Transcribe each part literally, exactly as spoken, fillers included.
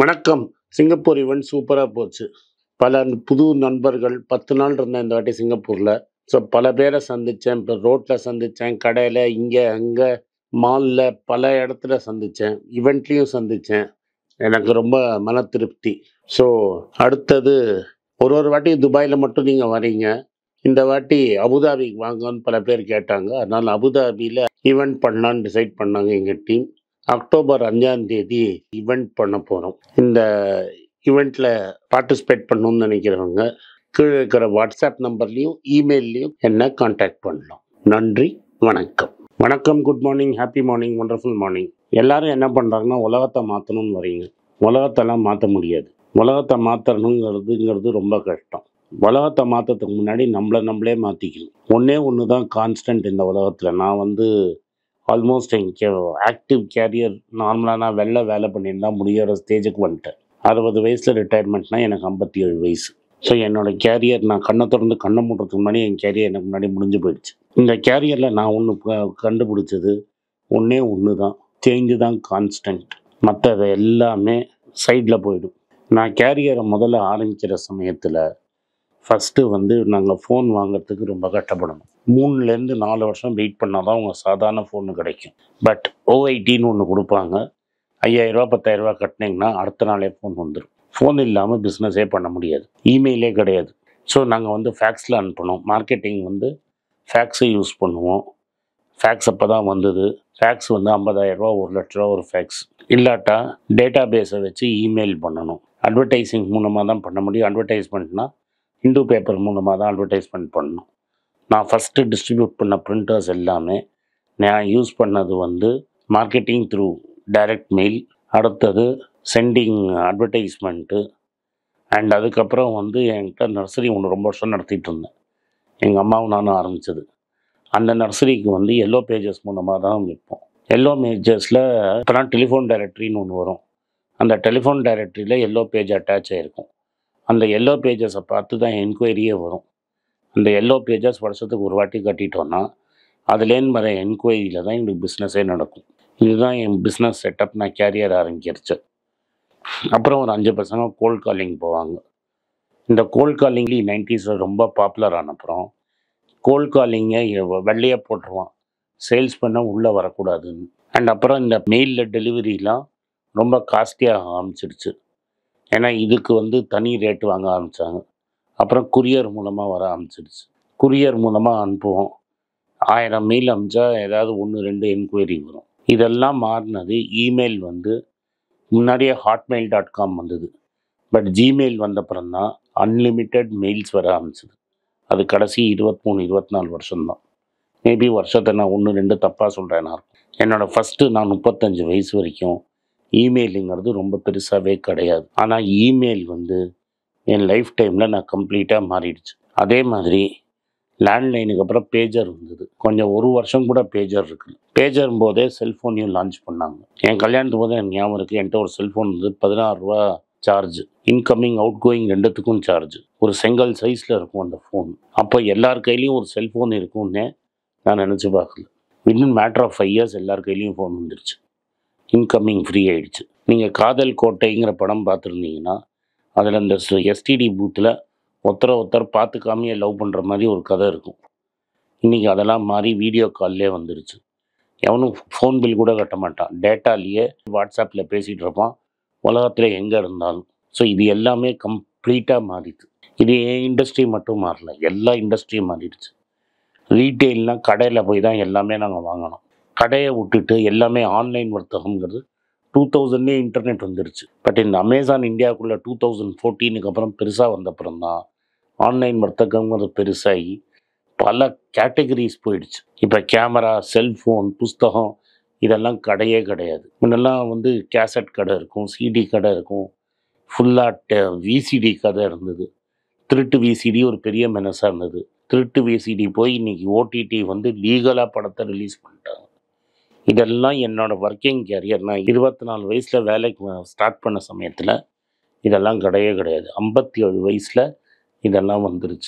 வணக்கம். Singapore event சூப்பரா போச்சு. பல புது நண்பர்கள் பத்து நாள் இருந்தேன் இந்த வாட்டி சிங்கப்பூர்ல. ஸோ பல பேர சந்திச்சேன். இப்ப ரோட்ல சந்திச்சேன், கடையில, இங்க, அங்க, மால்ல பல இடத்துல சந்திச்சேன். ஈவென்ட்லயும் சந்திச்சேன். எனக்கு ரொம்ப மன திருப்தி. ஸோ அடுத்தது ஒரு ஒரு வாட்டி துபாயில மட்டும் நீங்க வரீங்க. இந்த வாட்டி அபுதாபிக்கு வாங்கன்னு பல பேர் கேட்டாங்க. அதனால அபுதாபியில ஈவென்ட் பண்ணலான்னு டிசைட் பண்ணாங்க எங்க டீம். அக்டோபர் அஞ்சாம் தேதி ஈவெண்ட் பண்ண போகிறோம். இந்த ஈவெண்ட்டில் பார்ட்டிசிபேட் பண்ணணும்னு நினைக்கிறவங்க கீழே இருக்கிற வாட்ஸ்அப் நம்பர்லேயும் இமெயில்லையும் என்ன காண்டாக்ட் பண்ணலாம். நன்றி, வணக்கம். வணக்கம், good morning, happy morning, wonderful morning. எல்லாரும் என்ன பண்ணுறாங்கன்னா உலகத்தை மாற்றணும்னு வரீங்க. உலகத்தெல்லாம் மாற்ற முடியாது. உலகத்தை மாற்றணுங்கிறதுங்கிறது ரொம்ப கஷ்டம். உலகத்தை மாற்றத்துக்கு முன்னாடி நம்மளை நம்மளே மாற்றிக்கணும். ஒன்றே ஒன்று தான் கான்ஸ்டன்ட் இந்த உலகத்தில். நான் வந்து ஆல்மோஸ்ட் என் கே ஆக்டிவ் கேரியர் நார்மலாக நான் வெளில வேலை பண்ணியிருந்தா முடிகிற ஸ்டேஜுக்கு வந்துட்டேன். அறுபது வயசில் ரிட்டையர்மெண்ட்னா எனக்கு ஐம்பத்தி ஏழு வயசு. ஸோ என்னோடய கேரியர் நான் கண்ணை திறந்து கண்ணை மூடுறதுக்கு முன்னாடி என் கேரியர் எனக்கு முன்னாடி முடிஞ்சு போயிடுச்சு. இந்த கேரியரில் நான் ஒன்று கண்டுபிடிச்சது ஒன்றே ஒன்று தான், சேஞ்சு தான் கான்ஸ்டன்ட். மற்றது எல்லாமே சைடில் போயிடும். நான் கேரியரை முதல்ல ஆரம்பிக்கிற சமயத்தில் ஃபஸ்ட்டு வந்து நாங்கள் ஃபோன் வாங்குறதுக்கு ரொம்ப கஷ்டப்படணும். மூணுலேருந்து நாலு வருஷம் வெயிட் பண்ணால் தான் உங்கள் சாதாரண ஃபோனு கிடைக்கும். பட் ஓஐடின்னு ஒன்று கொடுப்பாங்க. ஐயாயிரரூவா பத்தாயிரரூவா கட்டினீங்கன்னா அடுத்த நாளே ஃபோன் வந்துடும். ஃபோன் இல்லாமல் பிஸ்னஸே பண்ண முடியாது. இமெயிலே கிடையாது. ஸோ நாங்கள் வந்து ஃபேக்ஸில் அனுப்பணும். மார்க்கெட்டிங் வந்து ஃபேக்ஸை யூஸ் பண்ணுவோம். ஃபேக்ஸ் அப்போ தான் வந்தது. ஃபேக்ஸ் வந்து ஐம்பதாயிரரூவா ஒரு லட்ச ரூபா ஒரு ஃபேக்ஸ். இல்லாட்டா டேட்டா பேஸை வச்சு இமெயில் பண்ணணும். அட்வர்டைஸிங் மூலமாக தான் பண்ண முடியும். அட்வர்டைஸ்மெண்ட்னா இந்து பேப்பர் மூலமாக தான் அட்வர்டைஸ்மெண்ட் பண்ணணும். நான் ஃபஸ்ட்டு டிஸ்ட்ரிபியூட் பண்ண பிரிண்டர்ஸ் எல்லாமே நான் யூஸ் பண்ணது வந்து மார்க்கெட்டிங் த்ரூ டைரக்ட் மெயில், அடுத்தது சென்டிங் அட்வர்டைஸ்மெண்ட்டு. அண்ட் அதுக்கப்புறம் வந்து என்கிட்ட நர்சரி ஒன்று ரொம்ப வருஷம் நடத்திட்டு இருந்தேன். எங்கள் அம்மாவும் நானும் ஆரம்பித்தது. அந்த நர்சரிக்கு வந்து எல்லோ பேஜஸ் மூலமாக தான் விற்போம். எல்லோ பேஜஸில் இப்போ தான் டெலிஃபோன் டைரக்டரின்னு ஒன்று வரும். அந்த டெலிஃபோன் டைரக்டரியில் எல்லோ பேஜ் அட்டாச் ஆகிருக்கும். அந்த எல்லோ பேஜஸை பார்த்து தான் என்கொயரியே வரும். அந்த எல்லோ பேஜஸ் வருஷத்துக்கு ஒரு வாட்டி கட்டிட்டோன்னா அதுலேருந்து வர என்கொயரியில் தான் எங்களுக்கு பிஸ்னஸே நடக்கும். இதுதான் என் பிஸ்னஸ் செட்டப். நான் கேரியர் ஆரம்பிச்சிருச்சு. அப்புறம் ஒரு அஞ்சு பசங்க கோல்ட் காலிங் போவாங்க. இந்த கோல்ட் காலிங்லி நைன்டிஸில் ரொம்ப பாப்புலர் ஆன அப்புறம் கோல்ட் காலிங்கை வெள்ளையே போட்டுருவான், சேல்ஸ் பண்ண உள்ளே வரக்கூடாதுன்னு. அண்ட் அப்புறம் இந்த மெயிலில் டெலிவரிலாம் ரொம்ப காஸ்ட்லியாக ஆரம்பிச்சிருச்சு. ஏன்னா இதுக்கு வந்து தனி ரேட்டு வாங்க ஆரம்பித்தாங்க. அப்புறம் குரியர் மூலமாக வர ஆரம்பிச்சிடுச்சு. குரியர் மூலமாக அனுப்புவோம். ஆயிரம் மெயில் அனுப்பிச்சா ஏதாவது ஒன்று ரெண்டு என்கொயரி வரும். இதெல்லாம் மாறினது. இமெயில் வந்து முன்னாடியே ஹாட்மெயில் டாட் காம் வந்தது. பட் ஜிமெயில் வந்தப்புறம் தான் அன்லிமிட்டெட் மெயில்ஸ் வர ஆரம்பிச்சிது. அது கடைசி இருபத்தி மூணு இருபத்தி நாலு வருஷம்தான். மேபி வருஷத்தை நான் ஒன்று ரெண்டு தப்பாக சொல்கிறேன்னா இருக்கும். என்னோடய ஃபஸ்ட்டு நான் முப்பத்தஞ்சு வயசு வரைக்கும் இமெயிலுங்கிறது ரொம்ப பெருசாகவே கிடையாது. ஆனால் இமெயில் வந்து என் லைஃப் டைமில் நான் கம்ப்ளீட்டாக மாறிடுச்சு. அதே மாதிரி லேண்ட்லைனுக்கு அப்புறம் பேஜர் வந்தது. கொஞ்சம் ஒரு வருஷம் கூட பேஜர் இருக்குது. பேஜர் போதே செல்ஃபோனையும் லான்ச் பண்ணாங்க. என் கல்யாணத்து போதே எனக்கு ஞாபகம் இருக்குது. என்கிட்ட ஒரு செல்ஃபோன் வந்து பதினாறு ரூபா சார்ஜ், இன்கமிங் அவுட் கோயிங் ரெண்டுத்துக்கும் சார்ஜ். ஒரு செங்கல் சைஸில் இருக்கும் அந்த ஃபோன். அப்போ எல்லார் கையிலையும் ஒரு செல்ஃபோன் இருக்கும்னே நான் நினச்சி பார்க்கல. Within matter of five years எல்லார் கையிலையும் ஃபோன் வந்துருச்சு. இன்கமிங் ஃப்ரீ ஆகிடுச்சு. நீங்கள் காதல் கோட்டைங்கிற படம் பார்த்துருந்தீங்கன்னா அதில் இந்த எஸ்டிடி பூத்தில் ஒருத்தரை ஒருத்தர் பார்த்துக்காமையே லவ் பண்ணுற மாதிரி ஒரு கதை இருக்கும். இன்றைக்கி அதெல்லாம் மாறி வீடியோ கால்லே வந்துருச்சு. எவனும் ஃபோன் பில் கூட கட்ட மாட்டான். டேட்டாலேயே வாட்ஸ்அப்பில் பேசிகிட்டு இருப்பான் உலகத்தில் எங்கே இருந்தாலும். ஸோ இது எல்லாமே கம்ப்ளீட்டாக மாறிடுது. இது என் இண்டஸ்ட்ரி மட்டும் மாறல, எல்லா இண்டஸ்ட்ரியும் மாறிடுச்சு. ரீட்டெயில்னால் கடையில் போய் தான் எல்லாமே நாங்கள் வாங்கணும். கடையை விட்டுட்டு எல்லாமே ஆன்லைன் வர்த்தகம்ங்கிறது டூ தௌசண்ட்லேயே இன்டர்நெட் வந்துருச்சு. பட் இந்த அமேசான் இந்தியாவுக்குள்ளே டூ தௌசண்ட் ஃபோர்டீனுக்கு அப்புறம் பெருசாக வந்தப்புறம் தான் ஆன்லைன் வர்த்தகங்கிறது பெருசாகி பல கேட்டகரிஸ் போயிடுச்சு. இப்போ கேமரா, செல்ஃபோன், புஸ்தகம் இதெல்லாம் கடையே கிடையாது. முன்னெல்லாம் வந்து கேசட் கடை இருக்கும், சிடி கடை இருக்கும், ஃபுல்லாக விசிடி கடை இருந்தது. திருட்டு விசிடி ஒரு பெரிய மெனஸாக இருந்தது. திருட்டு விசிடி போய் இன்றைக்கி ஓடிடி வந்து லீகலாக படத்தை ரிலீஸ் பண்ணிட்டாங்க. இதெல்லாம் என்னோடய ஒர்க்கிங் கேரியர். நான் இருபத்தி நாலு வயசில் வேலைக்கு ஸ்டார்ட் பண்ண சமயத்தில் இதெல்லாம் கிடையவே கிடையாது. ஐம்பத்தி ஏழு வயசில் இதெல்லாம் வந்துருச்சு.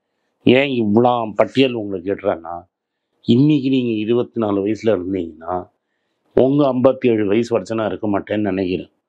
ஏன் இவ்வளோ பட்டியல் உங்களுக்கு கேட்டுறேன்னா, இன்றைக்கி நீங்கள் இருபத்தி நாலு வயசில் இருந்தீங்கன்னா உங்கள் ஐம்பத்தி ஏழு வயசு வரைக்கும் நான் இருக்க மாட்டேன்னு நினைக்கிறேன்.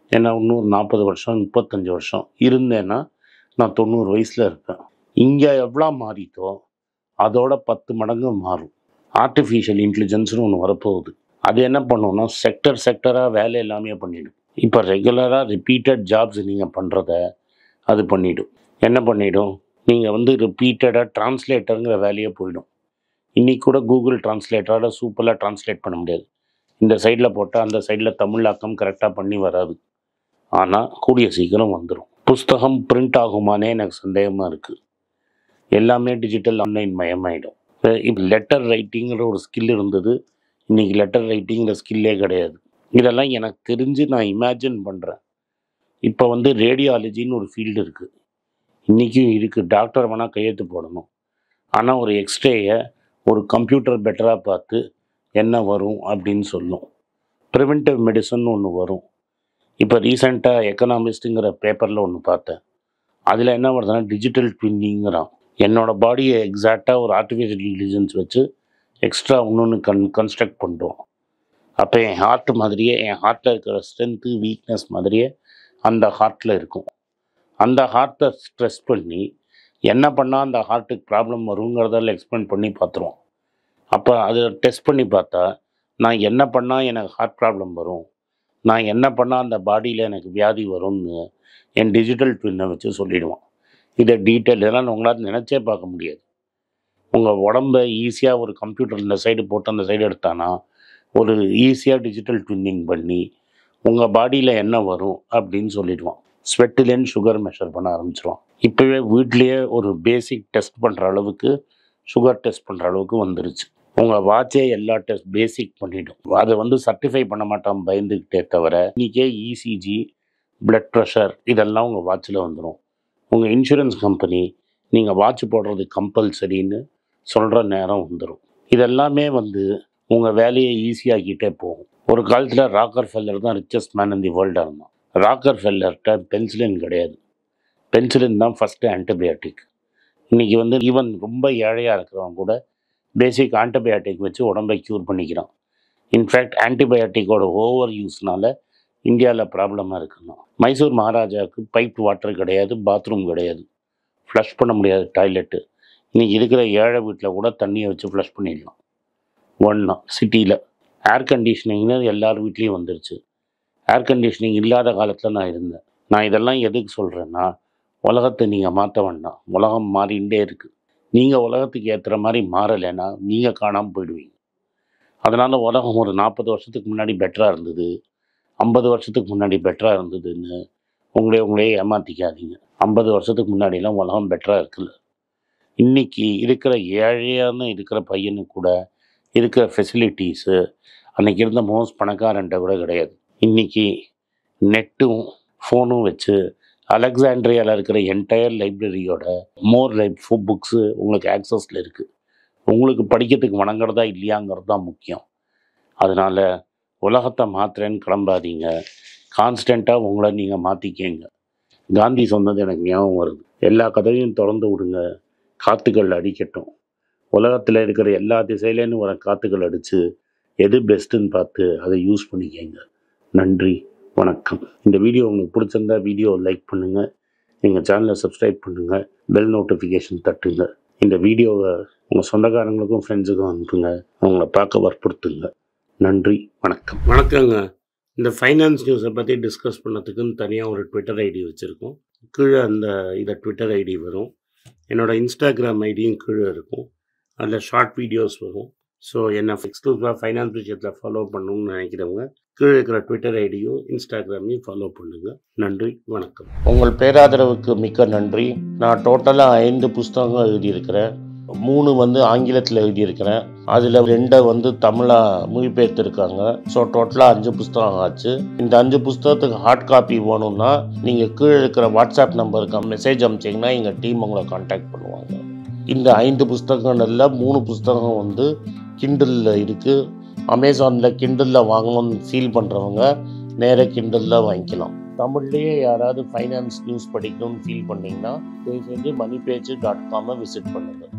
ஏன்னா இன்னொரு நாற்பது வருஷம் முப்பத்தஞ்சு வருஷம் இருந்தேன்னா நான் தொண்ணூறு வயசில் இருப்பேன். இங்கே எவ்வளோ மாறித்தோ அதோட பத்து மடங்கு மாறும். ஆர்டிஃபிஷியல் இன்டெலிஜென்ஸ்னு ஒன்று வரப்போகுது. அது என்ன பண்ணுன்னா செக்டர் செக்டராக வேலை எல்லாமே பண்ணிவிடும். இப்போ ரெகுலராக ரிப்பீட்டட் ஜாப்ஸ் நீங்கள் பண்ணுறத அது பண்ணிவிடும். என்ன பண்ணிவிடும், நீங்கள் வந்து ரிப்பீட்டடாக டிரான்ஸ்லேட்டருங்கிற வேலையே போயிடும். இன்றைக்கி கூட கூகுள் டிரான்ஸ்லேட்டரோட சூப்பராக டிரான்ஸ்லேட் பண்ண முடியாது. இந்த சைடில் போட்டால் அந்த சைடில் தமிழாக்கம் கரெக்டாக பண்ணி வராது. ஆனால் கூடிய சீக்கிரம் வந்துடும். புஸ்தகம் பிரிண்ட் ஆகுமானே எனக்கு சந்தேகமாக இருக்குது. எல்லாமே டிஜிட்டல் ஆன்லைன் மயமாயிடும். இப்போ லெட்டர் ரைட்டிங்கிற ஒரு ஸ்கில் இருந்தது, இன்றைக்கி லெட்டர் ரைட்டிங்கிற ஸ்கில்லே கிடையாது. இதெல்லாம் எனக்கு தெரிஞ்சு நான் இமேஜின் பண்ணுறேன். இப்போ வந்து ரேடியாலஜின்னு ஒரு ஃபீல்டு இருக்குது, இன்றைக்கும் இருக்குது. டாக்டர் வேணால் கையெழுத்து போடணும். ஆனால் ஒரு எக்ஸ்ரேயை ஒரு கம்ப்யூட்டர் பெட்டராக பார்த்து என்ன வரும் அப்படின்னு சொல்லும். ப்ரிவென்டிவ் மெடிசன் ஒன்று வரும். இப்போ ரீசெண்டாக எக்கனாமிஸ்ட்டுங்கிற பேப்பரில் ஒன்று பார்த்தேன். அதில் என்ன வருதுன்னா டிஜிட்டல் ட்வின்னிங்கிறான். என்னோடய பாடியை எக்ஸாக்டாக ஒரு ஆர்டிஃபிஷியல் இன்டெலிஜென்ஸ் வச்சு எக்ஸ்ட்ரா இன்னொன்று கன் கன்ஸ்ட்ரக்ட் பண்ணுறோம். அப்போ என் ஹார்ட் மாதிரியே, என் ஹார்ட்டில் இருக்கிற ஸ்ட்ரென்த்து வீக்னஸ் மாதிரியே அந்த ஹார்ட்டில் இருக்கும். அந்த ஹார்ட்டை ஸ்ட்ரெஸ் பண்ணி என்ன பண்ணால் அந்த ஹார்ட்டுக்கு ப்ராப்ளம் வருங்கிறதால எக்ஸ்பிளைன் பண்ணி பார்த்துருவோம். அப்போ அதை டெஸ்ட் பண்ணி பார்த்தா நான் என்ன பண்ணால் எனக்கு ஹார்ட் ப்ராப்ளம் வரும், நான் என்ன பண்ணால் அந்த பாடியில் எனக்கு வியாதி வரும்னு என் டிஜிட்டல் ட்வின்னை வச்சு சொல்லிவிடுவான். இதை டீட்டெயில் இதெல்லாம் உங்களால் நினச்சே பார்க்க முடியாது. உங்கள் உடம்பை ஈஸியாக ஒரு கம்ப்யூட்டர் இந்த சைடு போட்டு அந்த சைடு எடுத்தானா ஒரு ஈஸியாக டிஜிட்டல் ட்வின்னிங் பண்ணி உங்கள் பாடியில் என்ன வரும் அப்படின்னு சொல்லிடுவான். ஸ்வெட்டிலேன்னு சுகர் மெஷர் பண்ண ஆரம்பிச்சிடுவான். இப்போவே வீட்லேயே ஒரு பேசிக் டெஸ்ட் பண்ணுற அளவுக்கு, சுகர் டெஸ்ட் பண்ணுற அளவுக்கு வந்துருச்சு. உங்கள் வாட்சே எல்லா டெஸ்ட் பேசிக் பண்ணிவிடும். அதை வந்து சர்டிஃபை பண்ண மாட்டான் பயந்துக்கிட்டே தவிர, இன்றைக்கே இசிஜி, பிளட் ப்ரெஷர் இதெல்லாம் உங்கள் வாட்சில் வந்துடும். உங்கள் இன்சூரன்ஸ் கம்பெனி நீங்கள் வாட்ச் போடுறது கம்பல்சரின்னு சொல்கிற நேரம் வந்துடும். இதெல்லாமே வந்து உங்கள் வேலையை ஈஸியாகிட்டே போகும். ஒரு காலத்தில் ராக்கர் ஃபெல்லர் தான் ரிச்சஸ்ட் மேன் இன் தி வேர்ல்டாக இருந்தான். ராக்கர் ஃபெல்லர்கிட்ட பென்சிலின் கிடையாது. பென்சிலின் தான் ஃபஸ்ட்டு ஆன்டிபயாட்டிக். இன்றைக்கி வந்து ஈவன் ரொம்ப ஏழையாக இருக்கிறவங்க கூட பேசிக் ஆன்டிபயாட்டிக் வச்சு உடம்பை க்யூர் பண்ணிக்கிறான். இன்ஃபேக்ட் ஆன்டிபயாட்டிக்கோட ஓவர் யூஸ்னால் இந்தியாவில் ப்ராப்ளமாக இருக்குன்னா, மைசூர் மகாராஜாவுக்கு பைப் வாட்டர் கிடையாது, பாத்ரூம் கிடையாது, ஃப்ளஷ் பண்ண முடியாது டாய்லெட்டு. இன்றைக்கி இருக்கிற ஏழை வீட்டில் கூட தண்ணியை வச்சு ஃப்ளஷ் பண்ணிடலாம். ஒன்றா சிட்டியில் ஏர் கண்டிஷனிங்னு எல்லார் வீட்லேயும் வந்துருச்சு. ஏர் கண்டிஷனிங் இல்லாத காலத்தில் நான் இருந்தேன். நான் இதெல்லாம் எதுக்கு சொல்கிறேன்னா, உலகத்தை நீங்கள் மாற்ற வேண்டாம். உலகம் மாறிகிட்டே இருக்குது. நீங்கள் உலகத்துக்கு ஏற்றுற மாதிரி மாறலைன்னா நீங்கள் காணாமல் போயிடுவீங்க. அதனால் உலகம் ஒரு நாற்பது வருஷத்துக்கு முன்னாடி பெட்டராக இருந்தது, ஐம்பது வருஷத்துக்கு முன்னாடி பெட்டராக இருந்ததுன்னு உங்களே உங்களே ஏமாற்றிக்காதீங்க. ஐம்பது வருஷத்துக்கு முன்னாடிலாம் உலகம் பெட்டராக இருக்குல்ல. இன்றைக்கி இருக்கிற ஏழையான இருக்கிற பையனுக்கு கூட இருக்கிற ஃபெசிலிட்டிஸு அன்றைக்கி இருந்த மோஸ்ட் பணக்காரன்ட்ட கூட கிடையாது. இன்றைக்கி நெட்டும் ஃபோனும் வச்சு அலெக்சாண்ட்ரியாவில் இருக்கிற என்டையர் லைப்ரரியோட மோர் லைப் ஃபோ புக்ஸு உங்களுக்கு ஆக்சஸில் இருக்குது. உங்களுக்கு படிக்கிறதுக்கு வணங்குறதா இல்லையாங்கிறது தான் முக்கியம். அதனால் உலகத்தை மாற்றுறேன்னு கிளம்பாதீங்க. கான்ஸ்டண்ட்டாக உங்களை நீங்கள் மாற்றிக்கங்க. காந்தி சொன்னது எனக்கு ஞாபகம் வருது. எல்லா கதையும் திறந்து விடுங்க, காற்றுகள் அடிக்கட்டும். உலகத்தில் இருக்கிற எல்லா திசையிலேருந்து வர காற்றுகள் அடித்து எது பெஸ்ட்டுன்னு பார்த்து அதை யூஸ் பண்ணிக்கங்க. நன்றி, வணக்கம். இந்த வீடியோ உங்களுக்கு பிடிச்சிருந்தா வீடியோ லைக் பண்ணுங்கள், எங்கள் சேனலை சப்ஸ்கிரைப் பண்ணுங்கள், பெல் நோட்டிஃபிகேஷன் தட்டுங்க. இந்த வீடியோவை உங்கள் சொந்தக்காரங்களுக்கும் ஃப்ரெண்ட்ஸுக்கும் அனுப்புங்க, அவங்கள பார்க்க வற்புறுத்துங்க. நன்றி, வணக்கம். வணக்கங்க. இந்த ஃபைனான்ஸ் நியூஸை பற்றி டிஸ்கஸ் பண்ணதுக்குன்னு தனியாக ஒரு ட்விட்டர் ஐடி வச்சுருக்கோம். கீழே அந்த இதை ட்விட்டர் ஐடி வரும். என்னோடய இன்ஸ்டாகிராம் ஐடியும் கீழே இருக்கும். அதில் ஷார்ட் வீடியோஸ் வரும். ஸோ என்னை எக்ஸ்க்ளூசிவாக ஃபைனான்ஸ் விஷயத்தில் ஃபாலோ பண்ணணும்னு நினைக்கிறவங்க கீழே இருக்கிற ட்விட்டர் ஐடியும் இன்ஸ்டாகிராமையும் ஃபாலோ பண்ணுங்கள். நன்றி, வணக்கம். உங்கள் பேராதரவுக்கு மிக்க நன்றி. நான் டோட்டலாக ஐந்து புஸ்தகங்கள் எழுதியிருக்கிறேன். மூணு வந்து ஆங்கிலத்தில் எழுதியிருக்கிறேன். அதில் ரெண்டை வந்து தமிழாக மொழிபெயர்த்துருக்காங்க. ஸோ டோட்டலாக அஞ்சு புஸ்தகம் ஆச்சு. இந்த அஞ்சு புஸ்தகத்துக்கு ஹார்ட் காப்பி வேணும்னா நீங்கள் கீழே இருக்கிற வாட்ஸ்அப் நம்பருக்கு மெசேஜ் அனுப்பிச்சிங்கன்னா எங்கள் டீம் உங்களை கான்டாக்ட் பண்ணுவாங்க. இந்த ஐந்து புஸ்தகங்களில் மூணு புஸ்தகம் வந்து கிண்டலில் இருக்குது. அமேசானில் கிண்டலில் வாங்கணும்னு ஃபீல் பண்ணுறவங்க நேராக கிண்டலில் வாங்கிக்கலாம். தமிழ்லேயே யாராவது ஃபைனான்ஸ் நியூஸ் படிக்கணும்னு ஃபீல் பண்ணிங்கன்னா தயவு செஞ்சு மணி பேஜ் டாட் காமை விசிட் பண்ணுங்கள்.